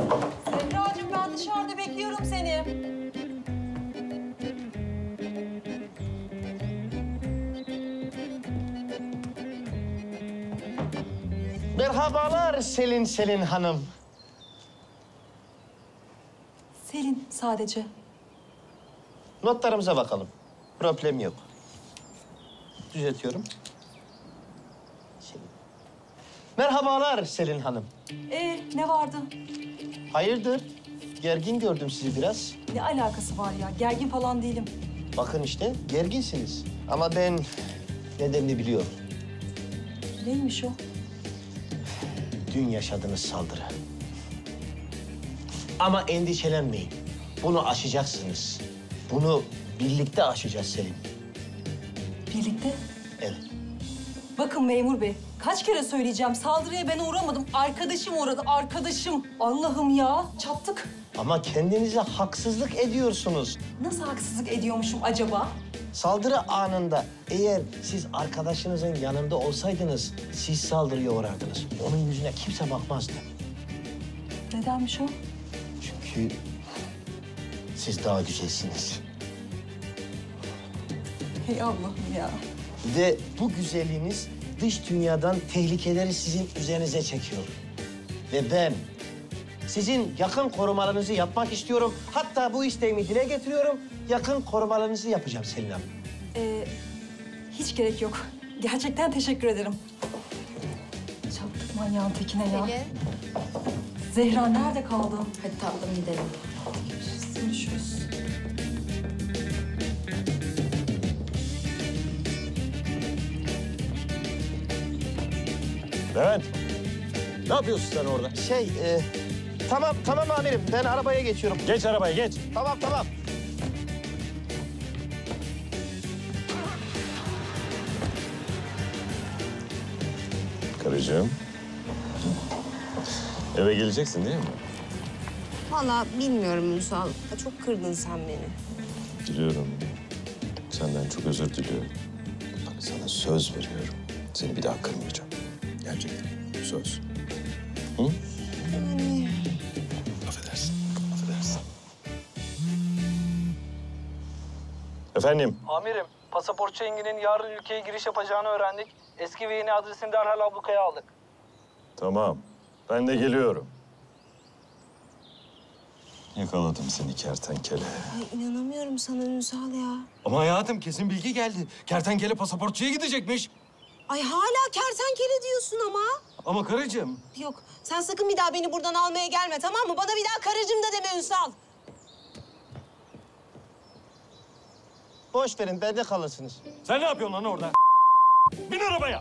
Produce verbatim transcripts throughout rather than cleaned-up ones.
Zehracığım ben dışarıda bekliyorum seni. Merhabalar Selin Selin Hanım. Selin sadece. Notlarımıza bakalım. Problem yok. Düzeltiyorum. Selin. Merhabalar Selin Hanım. Ee, ne vardı? Hayırdır? Gergin gördüm sizi biraz. Ne alakası var ya? Gergin falan değilim. Bakın işte gerginsiniz. Ama ben nedenini biliyorum. Neymiş o? Dün yaşadığınız saldırı. Ama endişelenmeyin. Bunu aşacaksınız. Bunu birlikte aşacağız Selin. Birlikte? Evet. Bakın memur bey, kaç kere söyleyeceğim. Saldırıya ben uğramadım. Arkadaşım uğradı, arkadaşım. Allah'ım ya, çattık. Ama kendinize haksızlık ediyorsunuz. Nasıl haksızlık ediyormuşum acaba? Saldırı anında eğer siz arkadaşınızın yanında olsaydınız siz saldırıya uğrardınız. Onun yüzüne kimse bakmazdı. Nedenmiş o? Çünkü siz daha güzelsiniz. Hey Allah'ım ya. Ve bu güzelliğiniz dış dünyadan tehlikeleri sizin üzerinize çekiyor. Ve ben sizin yakın korumalarınızı yapmak istiyorum. Hatta bu isteğimi dile getiriyorum. Yakın korumalarınızı yapacağım Selin Hanım. Ee, hiç gerek yok. Gerçekten teşekkür ederim. Çattık manyağın tekine ya. Selin. Zehra nerede kaldı? Hadi tatlım gidelim. Görüşürüz. Levent, ne yapıyorsun sen orada? Şey, e, tamam tamam amirim. Ben arabaya geçiyorum. Geç arabaya, geç. Tamam tamam. Karıcığım. Eve geleceksin değil mi? Vallahi bilmiyorum Ünsal. Ha, çok kırdın sen beni. Biliyorum. Senden çok özür diliyorum. Bak sana söz veriyorum. Seni bir daha kırmayacağım. Gerçekten. Söz. Hı? Yani... Affedersin. Affedersin. Efendim? Amirim, pasaportçu Engin'in yarın ülkeye giriş yapacağını öğrendik. Eski ve yeni adresini derhal ablukaya aldık. Tamam. Ben de geliyorum. Yakaladım seni kertenkele. Ay inanamıyorum sana Ünsal ya. Ama hayatım kesin bilgi geldi. Kertenkele pasaportçuya gidecekmiş. Ay hala kertenkele diyorsun ama. Ama karıcığım. Yok sen sakın bir daha beni buradan almaya gelme tamam mı? Bana bir daha karıcığım da deme Ünsal. Boş verin, bende kalırsınız. Sen ne yapıyorsun lan orada? Bin arabaya.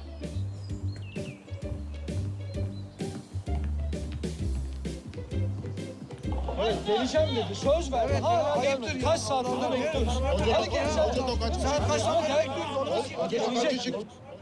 Evet, geleceğim dedi. Söz verdi. Evet, hala gelmedi. Kaç saattir bekliyoruz. Hadi geleceğim. Saat kaçta mı bekliyoruz? Gelecek.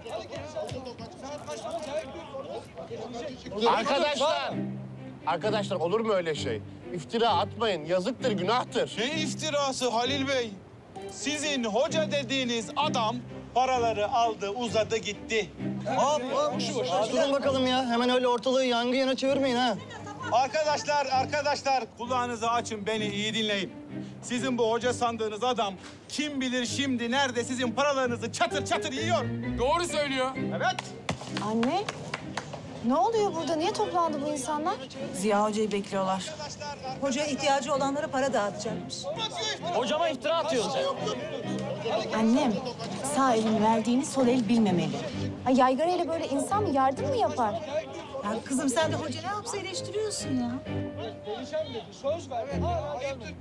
Arkadaşlar, arkadaşlar olur mu öyle şey? İftira atmayın, yazıktır, günahtır. Ne iftirası Halil Bey? Sizin hoca dediğiniz adam paraları aldı, uzadı gitti. Hop hop. Durun bakalım ya. Hemen öyle ortalığı yangın yana çevirmeyin ha. Arkadaşlar, arkadaşlar kulağınızı açın, beni iyi dinleyin. Sizin bu hoca sandığınız adam kim bilir şimdi nerede sizin paralarınızı çatır çatır yiyor. Doğru söylüyor. Evet. Anne, ne oluyor burada? Niye toplandı bu insanlar? Ziya Hoca'yı bekliyorlar. Hoca ihtiyacı olanlara para dağıtacakmış. Hocama iftira atıyorsun. Annem, sağ elin verdiğini sol el bilmemeli. Ay yaygarayla böyle insan mı yardım mı yapar? Ya kızım sen de hoca ne yapsa eleştiriyorsun ya. Geleceğim dedi. Söz verdi. Hala gelmedi.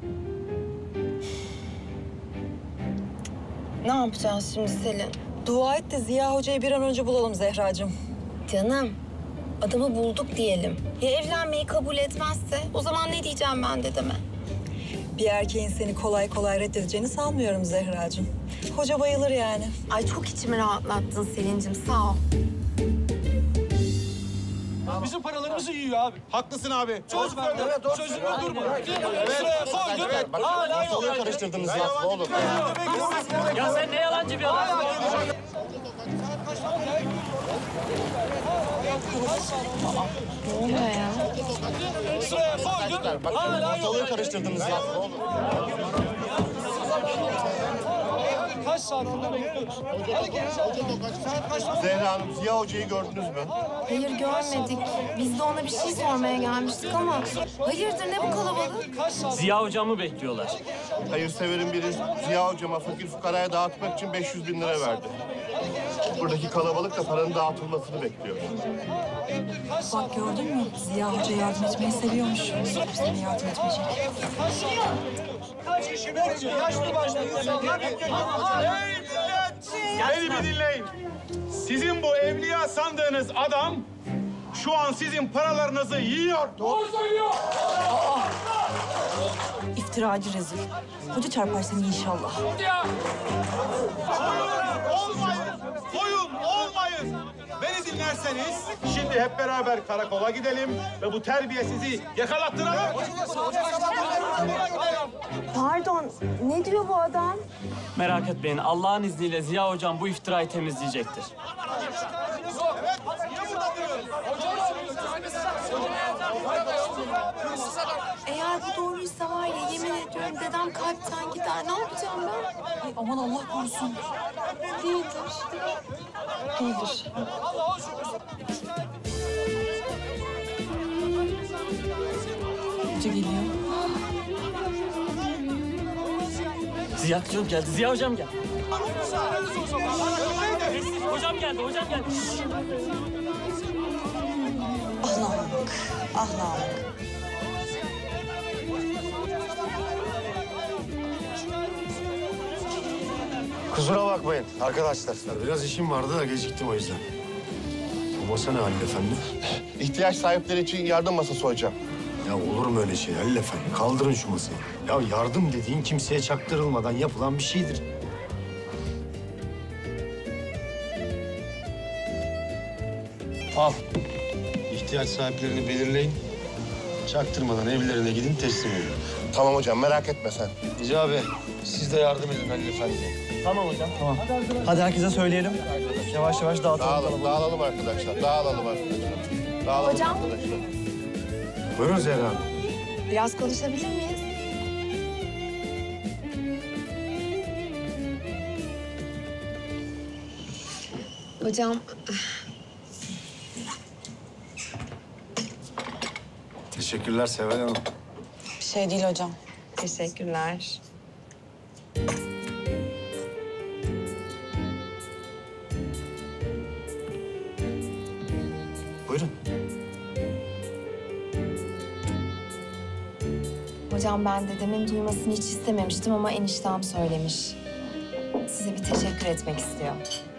Ne yapacağız şimdi Selin? Dua et de Ziya Hoca'yı bir an önce bulalım Zehracığım. Canım adamı bulduk diyelim. Ya evlenmeyi kabul etmezse o zaman ne diyeceğim ben dedeme? Bir erkeğin seni kolay kolay reddedeceğini sanmıyorum Zehracığım. Hoca bayılır yani. Ay çok içimi rahatlattın Selin'cim sağ ol. Bizim paralarımızı yiyor abi. Haklısın abi. Söz verdi. Evet, sözünü durma. Sıraya koydum. Hala yok. Ortalığı karıştırdınız ya. Ne olur. Ya sen ne yalancı bir adamsın ya. Ne oluyor ya? Sıraya koydun. Bak Hala ortalığı yok. karıştırdınız ya. Kaç saat orada bekliyoruz? Hadi gel. Saat kaç? Zehra Hanım, Ziya Hoca'yı gördünüz mü? Hayır görmedik. Biz de ona bir şey sormaya gelmiştik ama... Hayırdır ne bu kalabalık? Kaç saat? Ziya hocamı bekliyorlar. Hayırseverin biri Ziya Hocama fakir fukaraya dağıtmak için beş yüz bin lira verdi. Buradaki kalabalık da paranın dağıtılmasını bekliyor. Bak gördün mü? Ziya Hoca yardım etmeyi seviyormuş. Sana yardım etmeyecek. Kaç kişi bekliyor? Yaşlı başlı insanlar bekliyor. Hey millet! Beni bir dinleyin. Sizin bu evliya sandığınız adam şu an sizin paralarınızı yiyor. Doğru söylüyor. İftiracı rezil. Hoca çarpar seni inşallah. Olmayın, koyun olmayın. Beni dinlerseniz şimdi hep beraber karakola gidelim ve bu terbiyesizi yakalattıralım. Pardon, ne diyor bu adam? Merak etmeyin, Allah'ın izniyle Ziya hocam bu iftirayı temizleyecektir. Eğer bu doğruysa var ya yemin ediyorum dedem kalpten gider. Ne yapacağım ben? Ay aman Allah korusun. Değildir. Değildir. Hoca geliyor. Ziya hocam geldi, Ziya hocam geldi. Hocam geldi, hocam geldi. Ah Namık, ah Namık. Kusura bakmayın arkadaşlar. Biraz işim vardı da geciktim o yüzden. Bu masa ne Halil Efendi? İhtiyaç sahipleri için yardım masası hocam. Ya olur mu öyle şey Halil Efendi? Kaldırın şu masayı. Ya yardım dediğin kimseye çaktırılmadan yapılan bir şeydir. Al. İhtiyaç sahiplerini belirleyin. Çaktırmadan evlerine gidin teslim edin. Tamam hocam, merak etme sen. Hicabi, siz de yardım edin Halil Efendi. Tamam hocam, tamam. Hadi herkese söyleyelim. Yavaş yavaş dağıtalım. Dağılalım, dağılalım arkadaşlar. Dağılalım arkadaşlar. Dağılalım Hocam. arkadaşlar. Buyurun Zehra Hanım. Biraz konuşabilir miyiz? Hocam Teşekkürler Seval Hanım. bir şey değil hocam. Teşekkürler. Buyurun. Hocam ben dedemin duymasını hiç istememiştim ama eniştem söylemiş. Size bir teşekkür etmek istiyor.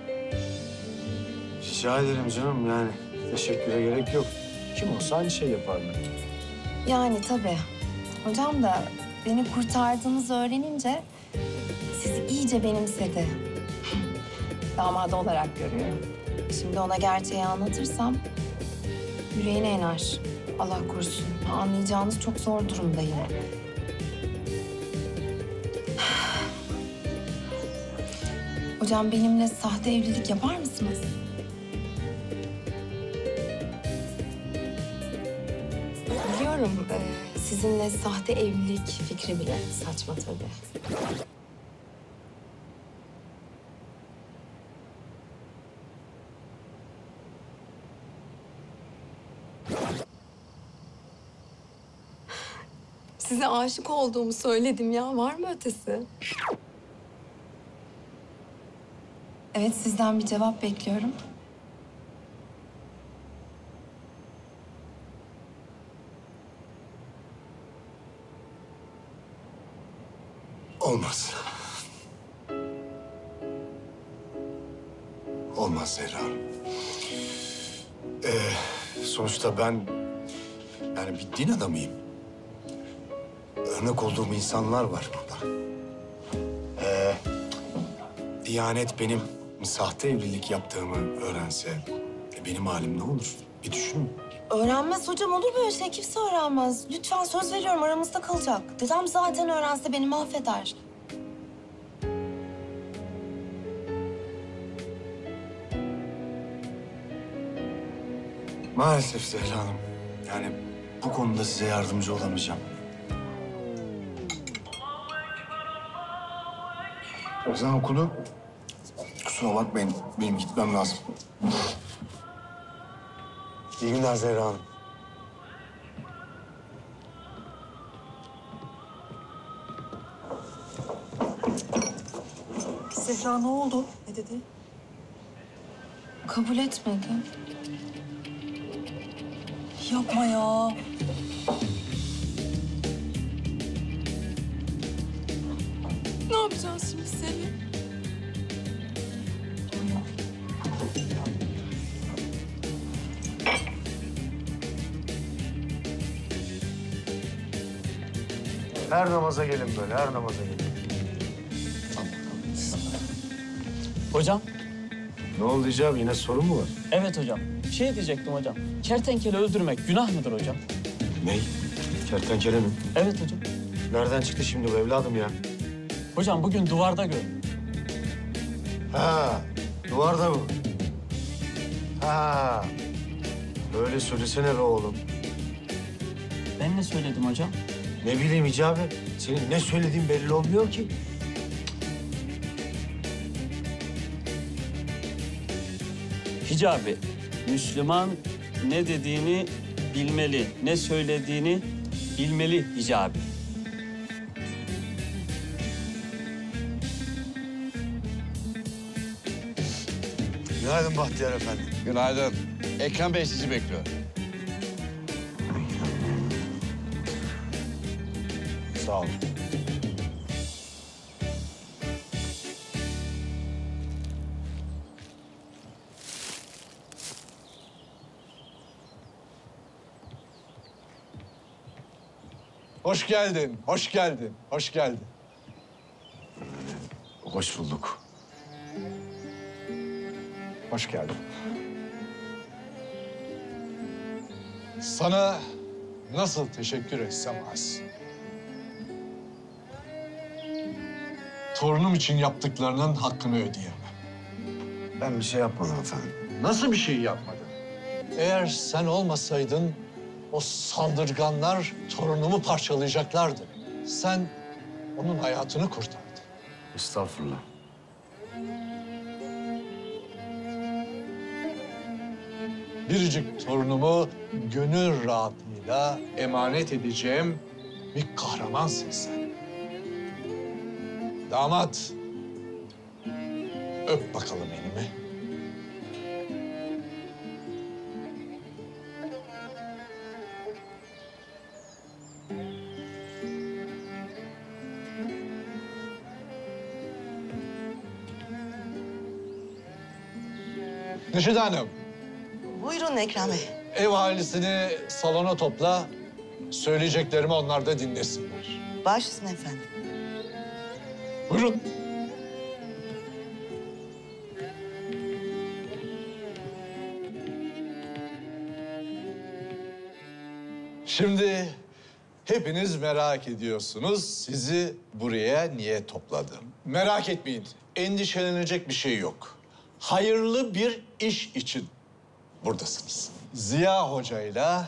Rica ederim canım yani. Teşekküre gerek yok. Kim olsa aynı şey yapardı. Yani tabii. Hocam da beni kurtardığınızı öğrenince sizi iyice benimsedi. Damadı olarak görüyor. Şimdi ona gerçeği anlatırsam yüreğine iner. Allah korusun. Anlayacağınız çok zor durumdayım. Hocam benimle sahte evlilik yapar mısınız? Biliyorum e, sizinle sahte evlilik fikri bile saçma tabii. Size aşık olduğumu söyledim ya. Var mı ötesi? Evet, sizden bir cevap bekliyorum. Olmaz. Olmaz Zehra Hanım. Ee, sonuçta ben yani bir din adamıyım. Örnek olduğum insanlar var burada. Ee, Diyanet benim sahte evlilik yaptığımı öğrense e, benim halim ne olur? Bir düşünün. Öğrenmez hocam, olur böyle şey. Kimse öğrenmez. Lütfen söz veriyorum, aramızda kalacak. Dedem zaten öğrense beni mahveder. Maalesef Zehra Hanım. Yani bu konuda size yardımcı olamayacağım. Ezan okudu. Kusura bakmayın, benim gitmem lazım. İyi günler Zehra Hanım. Zehra ne oldu? Ne dedi? Kabul etmedi. Yapma ya. Ne yapacağız şimdi Selim? Her namaza gelin böyle, her namaza gelin. Hocam. Ne oldu Hicabi? Yine sorun mu var? Evet hocam. Şey diyecektim hocam. Kertenkele öldürmek günah mıdır hocam? Ney? Kertenkele mi? Evet hocam. Nereden çıktı şimdi bu evladım ya? Hocam bugün duvarda gördüm. Ha, duvarda mı? Ha, öyle söylesene be oğlum. Ben ne söyledim hocam? Ne bileyim Hicabi, senin ne söylediğin belli olmuyor ki. Hicabi, Müslüman ne dediğini bilmeli, ne söylediğini bilmeli Hicabi. Günaydın Bahtiyar Efendi. Günaydın. Ekrem Bey sizi bekliyor. Sağ olun. Hoş geldin, hoş geldin, hoş geldin. Hoş bulduk. Hoş geldin. Sana nasıl teşekkür etsem az. Torunum için yaptıklarının hakkını ödeyemem. Ben bir şey yapmadım efendim. Nasıl bir şey yapmadın? Eğer sen olmasaydın o saldırganlar torunumu parçalayacaklardı. Sen onun hayatını kurtardın. Estağfurullah. Biricik torunumu gönül rahatlığıyla emanet edeceğim bir kahramansın sen. Damat, öp bakalım elimi. Neşet Hanım, Buyurun Ekrem Bey. ev ahalisini salona topla, söyleyeceklerimi onlar da dinlesinler. Baş üstüne efendim. Buyurun. Şimdi hepiniz merak ediyorsunuz sizi buraya niye topladım. Merak etmeyin, endişelenecek bir şey yok. Hayırlı bir iş için buradasınız. Ziya Hoca'yla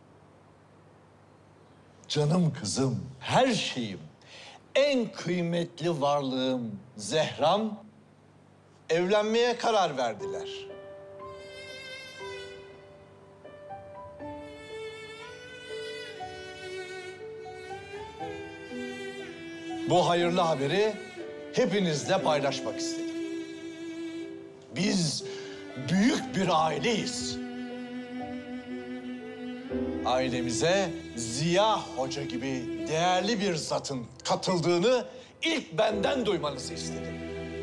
canım kızım, her şeyim, en kıymetli varlığım Zehra'm evlenmeye karar verdiler. Bu hayırlı haberi hepinizle paylaşmak istedim. Biz büyük bir aileyiz. Ailemize Ziya Hoca gibi değerli bir zatın katıldığını ilk benden duymanızı istedim.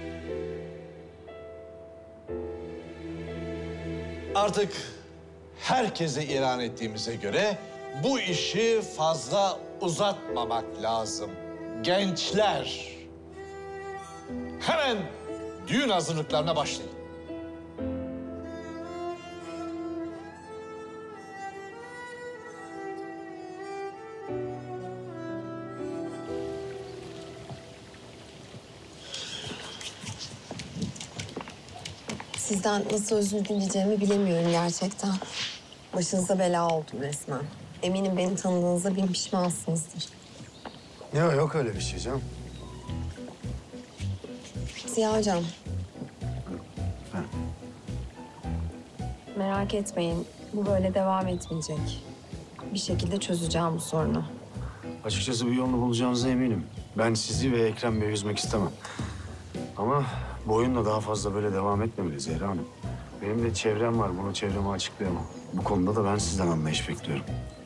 Artık herkese ilan ettiğimize göre bu işi fazla uzatmamak lazım. Gençler, hemen düğün hazırlıklarına başlayın. Sizden nasıl özür dileyeceğimi bilemiyorum gerçekten. Başınıza bela oldum resmen. Eminim beni tanıdığınızda bin pişmansınızdır. Yok yok öyle bir şey canım. Ziya Hocam. Ha. Merak etmeyin. Bu böyle devam etmeyecek. Bir şekilde çözeceğim bu sorunu. Açıkçası bir yolunu bulacağınıza eminim. Ben sizi ve Ekrem Bey'i üzmek istemem. Ama bu oyunla daha fazla böyle devam etmemeli Zehra Hanım. Benim de çevrem var, bunu çevreme açıklayamam. Bu konuda da ben sizden anlayış bekliyorum.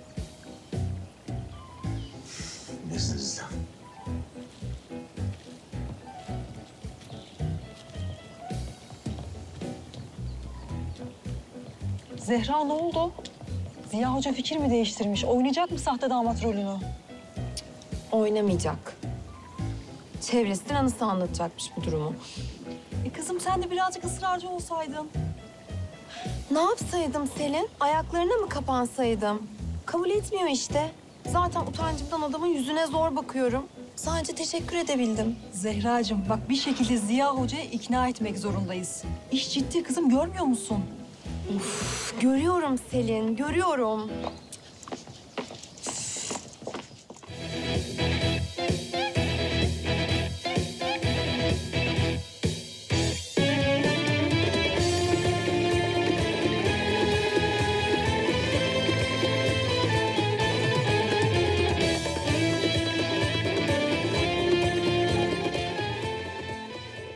İzninizle. Zehra ne oldu? Ziya Hoca fikir mi değiştirmiş? Oynayacak mı sahte damat rolünü? Oynamayacak. Çevresinin anısı anlatacakmış bu durumu. E kızım sen de birazcık ısrarcı olsaydın. Ne yapsaydım Selin? Ayaklarına mı kapansaydım? Kabul etmiyor işte. Zaten utancımdan adamın yüzüne zor bakıyorum. Sadece teşekkür edebildim. Zehracığım bak bir şekilde Ziya Hoca'yı ikna etmek zorundayız. İş ciddi kızım görmüyor musun? Uf, görüyorum Selin, görüyorum.